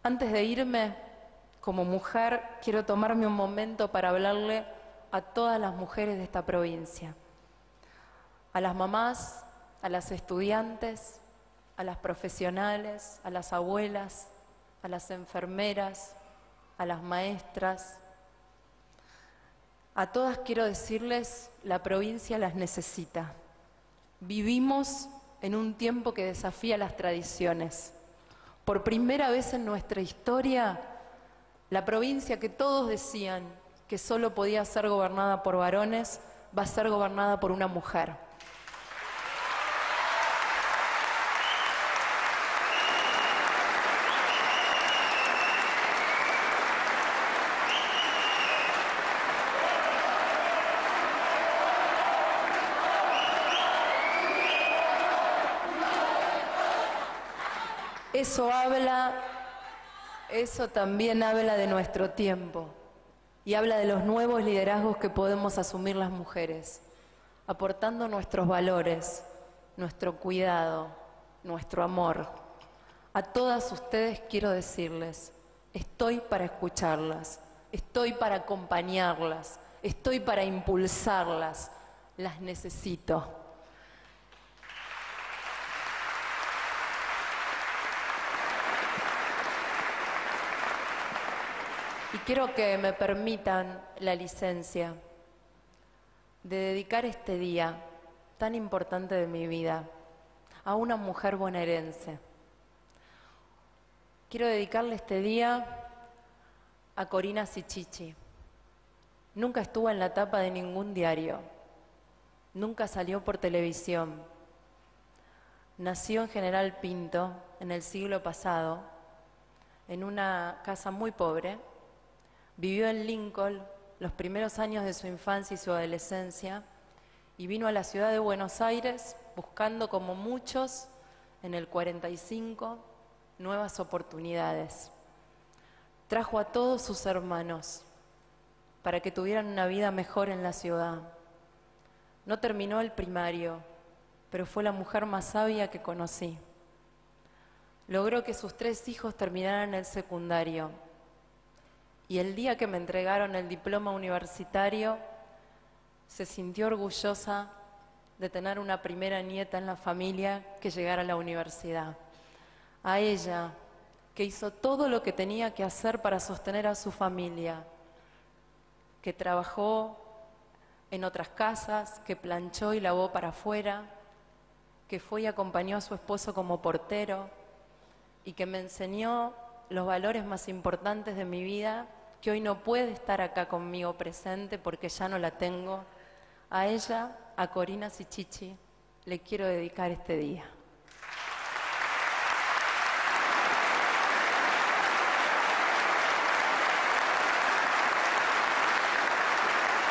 Antes de irme, como mujer, quiero tomarme un momento para hablarle a todas las mujeres de esta provincia. A las mamás, a las estudiantes, a las profesionales, a las abuelas, a las enfermeras, a las maestras. A todas quiero decirles, la provincia las necesita. Vivimos en un tiempo que desafía las tradiciones. Por primera vez en nuestra historia, la provincia que todos decían que solo podía ser gobernada por varones, va a ser gobernada por una mujer. Eso también habla de nuestro tiempo y habla de los nuevos liderazgos que podemos asumir las mujeres, aportando nuestros valores, nuestro cuidado, nuestro amor. A todas ustedes quiero decirles, estoy para escucharlas, estoy para acompañarlas, estoy para impulsarlas, las necesito. Y quiero que me permitan la licencia de dedicar este día tan importante de mi vida a una mujer bonaerense. Quiero dedicarle este día a Corina Sichichi. Nunca estuvo en la tapa de ningún diario, nunca salió por televisión. Nació en General Pinto en el siglo pasado, en una casa muy pobre. Vivió en Lincoln los primeros años de su infancia y su adolescencia y vino a la ciudad de Buenos Aires buscando, como muchos, en el 45, nuevas oportunidades. Trajo a todos sus hermanos para que tuvieran una vida mejor en la ciudad. No terminó el primario, pero fue la mujer más sabia que conocí. Logró que sus 3 hijos terminaran el secundario. Y el día que me entregaron el diploma universitario, se sintió orgullosa de tener una primera nieta en la familia que llegara a la universidad. A ella, que hizo todo lo que tenía que hacer para sostener a su familia, que trabajó en otras casas, que planchó y lavó para afuera, que fue y acompañó a su esposo como portero y que me enseñó los valores más importantes de mi vida, que hoy no puede estar acá conmigo presente porque ya no la tengo. A ella, a Corina Sichichi, le quiero dedicar este día.